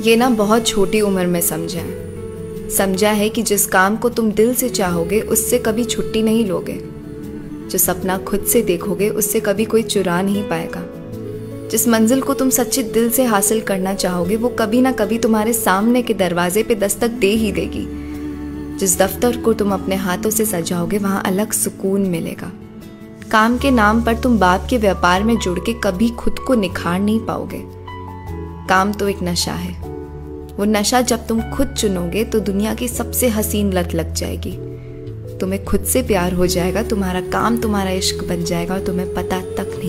ये ना बहुत छोटी उम्र में समझा है कि जिस काम को तुम दिल से चाहोगे उससे कभी छुट्टी नहीं लोगे। जो सपना खुद से देखोगे उससे कभी कोई चुरा नहीं पाएगा। जिस मंजिल को तुम सच्चे दिल से हासिल करना चाहोगे वो कभी ना कभी तुम्हारे सामने के दरवाजे पे दस्तक दे ही देगी। जिस दफ्तर को तुम अपने हाथों से सजाओगे वहाँ अलग सुकून मिलेगा। काम के नाम पर तुम बाप के व्यापार में जुड़ के कभी खुद को निखार नहीं पाओगे। काम तो एक नशा है। वो नशा जब तुम खुद चुनोगे तो दुनिया की सबसे हसीन लत लग जाएगी। तुम्हें खुद से प्यार हो जाएगा, तुम्हारा काम तुम्हारा इश्क बन जाएगा और तुम्हें पता तक नहीं